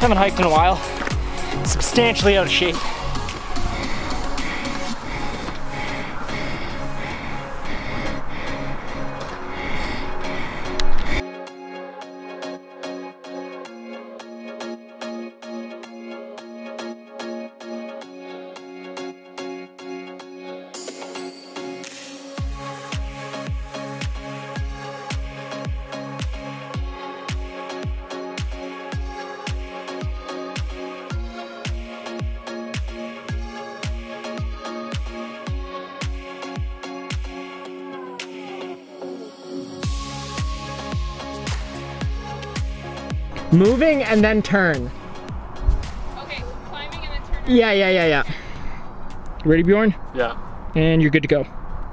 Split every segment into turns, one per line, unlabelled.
Haven't hiked in a while. Substantially out of shape.
Moving and then turn.
Okay, climbing and then turn.
Yeah. Ready, Bjorn?
Yeah.
And you're good to go.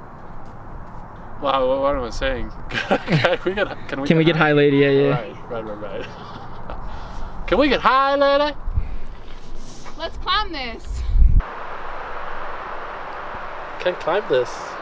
Wow, what am I saying? Can we
get high, lady? Yeah.
Right. Can we get high, lady?
Let's climb this.
Can't climb this.